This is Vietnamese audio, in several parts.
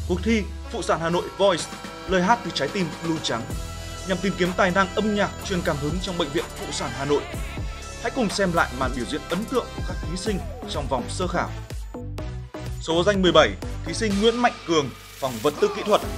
Cuộc thi Phụ sản Hà Nội Voice, lời hát từ trái tim blue trắng, nhằm tìm kiếm tài năng âm nhạc truyền cảm hứng trong Bệnh viện Phụ sản Hà Nội. Hãy cùng xem lại màn biểu diễn ấn tượng của các thí sinh trong vòng sơ khảo. Số danh 17, thí sinh Nguyễn Mạnh Cường, phòng vật tư kỹ thuật.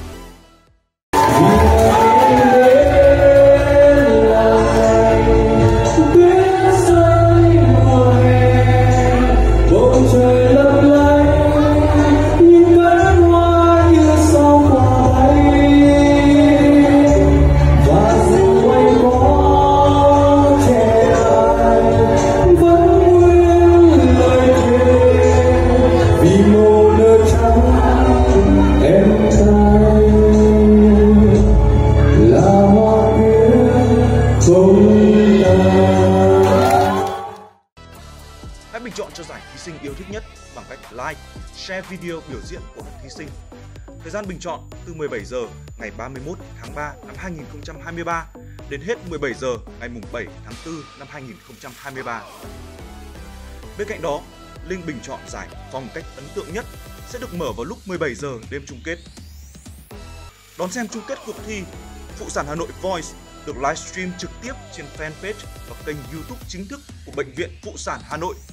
Hãy bình chọn cho giải thí sinh yêu thích nhất bằng cách like, share video biểu diễn của các thí sinh. Thời gian bình chọn từ 17 giờ ngày 31 tháng 3 năm 2023 đến hết 17 giờ ngày 7 tháng 4 năm 2023. Bên cạnh đó, link bình chọn giải phong cách ấn tượng nhất sẽ được mở vào lúc 17 giờ đêm chung kết. Đón xem chung kết cuộc thi Phụ sản Hà Nội Voice được livestream trực tiếp trên fanpage và kênh YouTube chính thức của Bệnh viện Phụ sản Hà Nội.